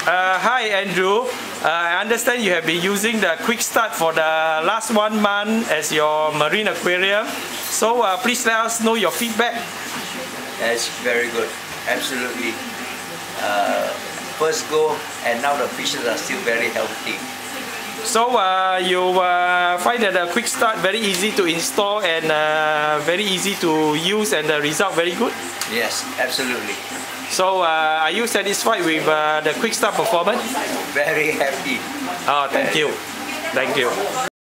Hi Andrew, I understand you have been using the QuickStart for the last 1 month as your marine aquarium. So please let us know your feedback. That's very good, absolutely. First go and now the fishes are still very healthy. So you find that the QuickStart very easy to install and very easy to use and the result very good? Yes, absolutely. So are you satisfied with the QuickStart performance? Very happy. Oh, thank you. Thank you.